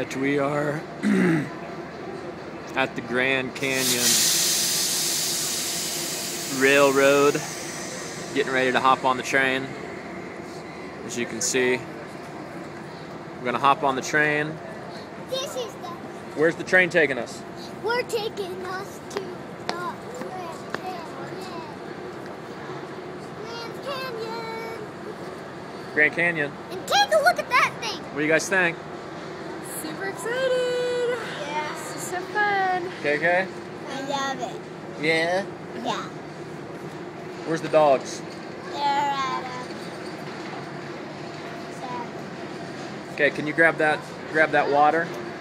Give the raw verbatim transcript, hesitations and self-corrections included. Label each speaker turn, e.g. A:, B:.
A: Alright, we are at the Grand Canyon Railroad, getting ready to hop on the train. As you can see, we're gonna hop on the train.
B: This is the...
A: Where's the train taking us?
B: We're taking us to the Grand Canyon. Grand Canyon.
A: Grand Canyon.
B: And take a look at that thing.
A: What do you guys think?
C: Super excited!
B: Yeah.
C: This is so fun.
A: K K?
B: I love it.
A: Yeah.
B: Yeah.
A: Where's the dogs?
B: They're at a...
A: Okay, can you grab that grab that water?